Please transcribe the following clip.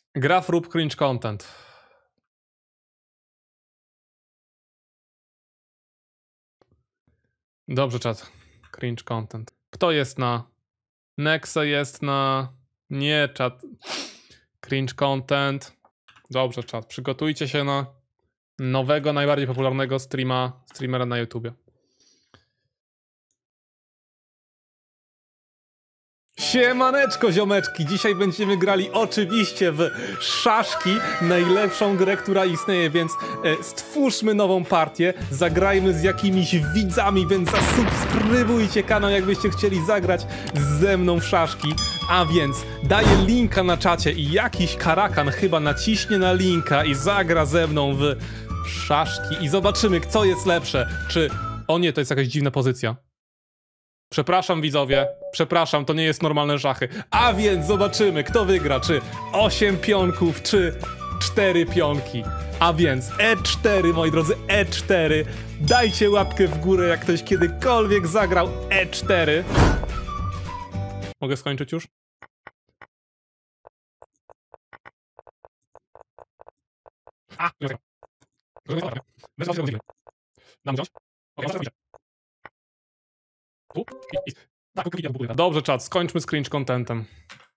Graf rób cringe content. Dobrze, czat. Cringe content. Kto jest na... Nexe jest na... Nie, czat. Cringe content. Dobrze, czat. Przygotujcie się na nowego, najbardziej popularnego streamera na YouTubie. Siemaneczko, ziomeczki! Dzisiaj będziemy grali oczywiście w szaszki, najlepszą grę, która istnieje, więc stwórzmy nową partię, zagrajmy z jakimiś widzami, więc zasubskrybujcie kanał, jakbyście chcieli zagrać ze mną w szaszki. A więc daję linka na czacie i jakiś karakan chyba naciśnie na linka i zagra ze mną w szaszki i zobaczymy, co jest lepsze. Czy... O nie, to jest jakaś dziwna pozycja. Przepraszam, widzowie, przepraszam, to nie jest normalne szachy. A więc zobaczymy, kto wygra, czy 8 pionków, czy 4 pionki. A więc E4, moi drodzy, E4. Dajcie łapkę w górę, jak ktoś kiedykolwiek zagrał E4. Mogę skończyć już? Dobrze, czat, skończmy z cringe contentem.